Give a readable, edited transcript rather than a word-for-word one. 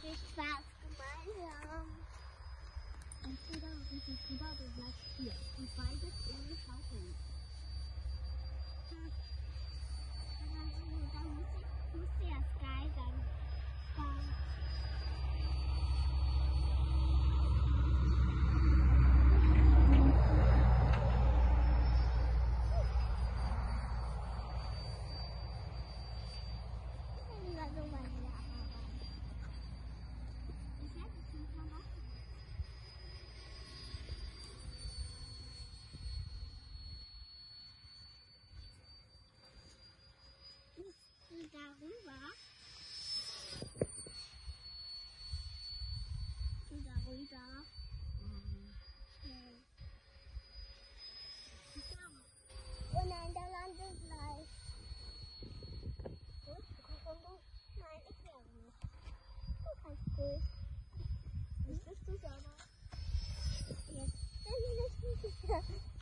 Viel Spaß gemeinsam. Entweder richtig drüber, du bleibst hier. Und beides ohne Schaukeln. Dann muss der Sky dann. Darüber. Und darüber. Und nein, der landet gleich. Gut, kommst du? Nein, ich will nicht. Du kannst durch. Müsstest du selber. Jetzt bin ich nicht sicher.